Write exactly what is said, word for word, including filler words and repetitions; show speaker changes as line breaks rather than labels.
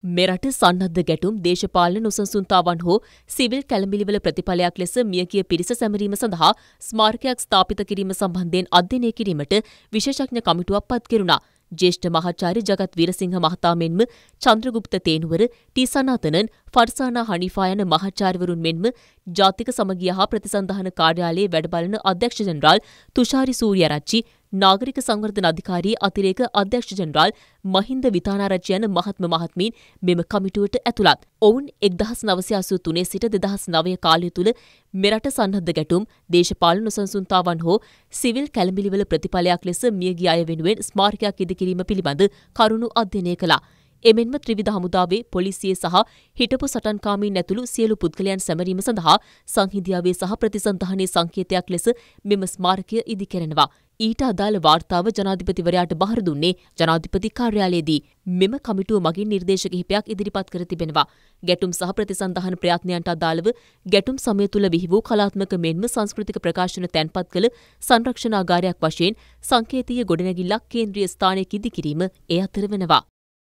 මෙරට සන්නද්ධ ගැටුම් දේශපාලන නොසන්සුන්තාවන් හෝ සිවිල් කැළඹිලිවල ප්‍රතිඵලයක් ලෙස මියගිය පිරිස සැමරීම සඳහා ස්මාරකයක් ස්ථාපිත කිරීම සම්බන්ධයෙන් අධ්‍යයනය කිරීමට විශේෂඥ කමිටුවක් පත් කෙරුණා. ජ්‍යෙෂ්ඨ මහාචාර්ය ජගත් වීරසිංහ මහතා මෙන්ම චන්ද්‍රගුප්ත තේනුවර, ටී සනාතනන්, ෆර්සානා හනීෆා යන මහාචාර්යවරුන් මෙන්ම ජාතික සමගිය හා ප්‍රතිසන්ධාන කාර්යාලයේ වැඩබලන අධ්‍යක්ෂ ජනරාල් තුෂාරි සූරියාරච්චි, නාගරික සංවර්ධන අධිකාරී අතිරේක අධ්‍යක්ෂ ජනරාල් මහින්ද විතානාරච්චි යන මහත්ම මහත්මීන් මෙම කමිටුවට ඇතුළත්. ඔවුන් එක්දහස් නවසිය අසූ තුනේ සිට දෙදහස් නවය කාලය තුළ මෙරට සන්නද්ධ ගැටුම්, දේශපාලන නොසන්සුන්තාවන් හෝ සිවිල් කැළඹිලිවල ප්‍රතිඵලයක් ලෙස මියගිය අය වෙනුවෙන් ස්මාරකයක් ඉදිකිරීම පිළිබඳ කරුණු අධ්‍යයනය කළා. එමෙන්ම ත්‍රිවිධ හමුදාවේ, පොලිසියේ සහ හිටපු සටන්කාමීන් ඇතුළු සියලු පුද්ගලයන් සැමරීම සඳහා සංහිඳියාවේ සහ ප්‍රතිසන්ධානයේ සංකේතයක් ලෙස මෙම ස්මාරකය ඉදිකරනවා. ඊට අදාළ වාර්තාව ජනාධිපතිවරයාට බාර දුන්නේ ජනාධිපති කාර්යාලයේදී. මෙම කමිටුව මගින් නිර්දේශ කිහිපයක් ඉදිරිපත් කර තිබෙනවා. ගැටුම් සහ ප්‍රතිසන්ධාන ප්‍රයත්නයන්ට අදාළව ගැටුම් සමය තුළ බිහි වූ කලාත්මක මෙන්ම සංස්කෘතික ප්‍රකාශන තැන්පත් කළ සංරක්ෂණාගාරයක් වශයෙන් සංකේතීය ගොඩනැගිල්ලක් කේන්ද්‍රීය ස්ථානයක ඉදිකිරීම ඒ අතර වෙනවා.